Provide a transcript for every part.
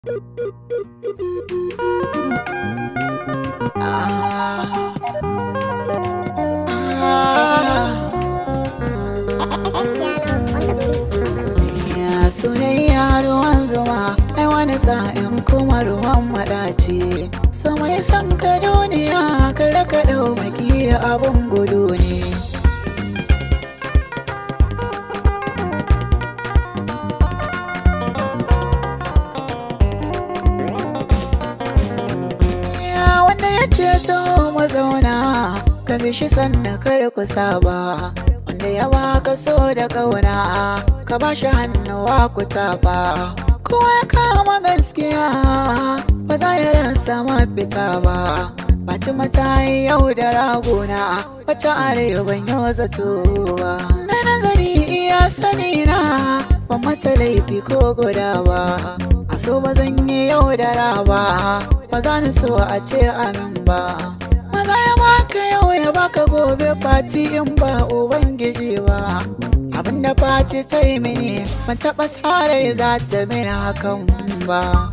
Soyayya ruwan zuma, ai wani sa'in kuma ruwan maɗaci. So mai san ka duniya, kada ka ɗau maki abun gudu ne. Wanda ya ce to mazauna, ka bi shi sannan kar ku saba. Wanda ya baka so da ƙauna, ka ba shi hannuwa ku tafa. Kowa ya kama gaskiya, ba za ya rasa mafita ba. Fatima ta yi yau da ragona, wata arewan yau zato ba. Na nazari iya sani na, ban mata laifi ko guda ba. A so ba zan yi yau da raba, ba za ni so a ce amin ba. Maza ya baka yau ya baka gobe, fati in ba ubangiji ba. Abinda fati ta yi mini, ban taɓa tsara za ta mini hakan ba.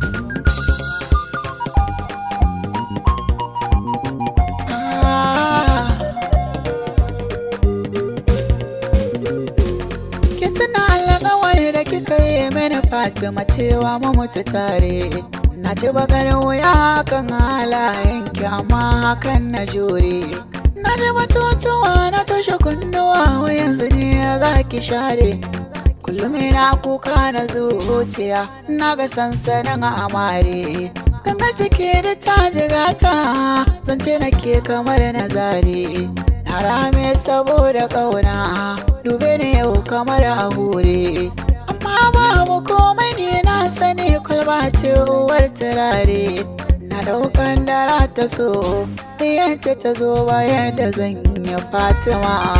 Ki tuna alƙawari da kika yi mini Fatima cewa mu mutu tare. Na ci bakar wuya kan halayenki amma hakan na jure. Na ji batutuwa na toshe kunnuwa, yanzu ne za ki share. Kullum ina kuka na zuciya, na ga sansanin amare. Ganga ciki da ta jigata, zance nake kamar na zare. Na rame saboda ƙauna, dube ni yau kamar a hure. Amma babu komai ne na sani, kwalba ce uwar turare. Na daukan dara ta so, yance ta zo bayan da zan yi Fatima.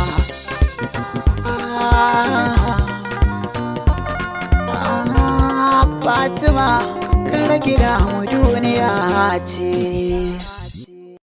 Fatima, kan rage damu duniya ce.